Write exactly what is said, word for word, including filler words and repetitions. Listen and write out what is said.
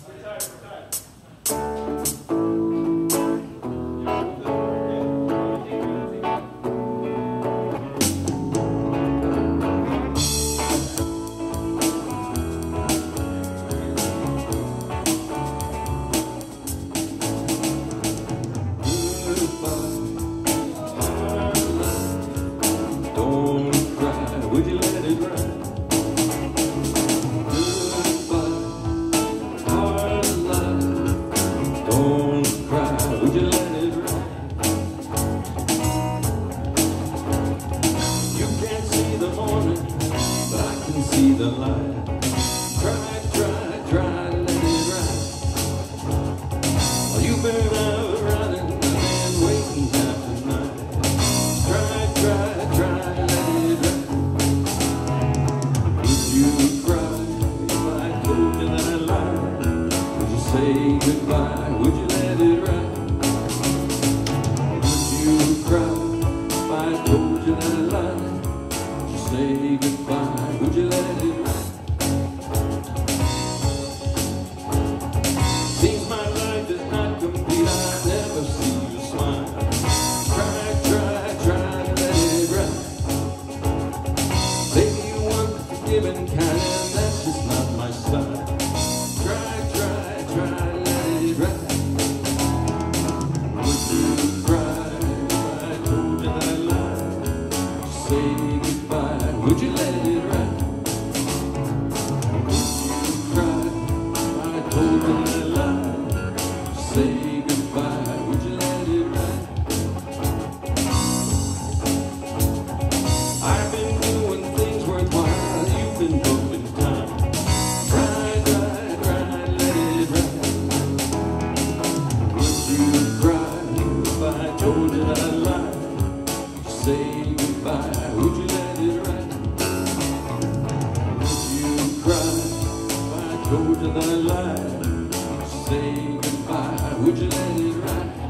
Would you let it ride? Goodbye, hard life. Don't cry. Would you let it ride? You can't see the morning, but I can see the light. Try, try, try to let it ride. You've been out running, I've been waiting half the night. Try, try, try to let it ride. You cry if I told you that I lied? Would you say goodbye? Would you let it ride? Would you cry if I told you that I lied? Would you say goodbye? Would you let it ride? Seems my life is not complete. I never see you smile. Try, try, try to let it ride. Baby, you want forgiving kind, and that's just not my style. Try, try, try, let it ride. Would you cry if I told you that I lied? Say goodbye, would you let it ride? Would you cry if I told you that I lied? Say goodbye, would you let it ride? I've been doing things worthwhile. You've been going time. Try, try, try, let it ride. Would you cry if I told you that I lied? Say goodbye, would you let it ride? Would you cry if I told you that I lied? Say goodbye, would you let it ride?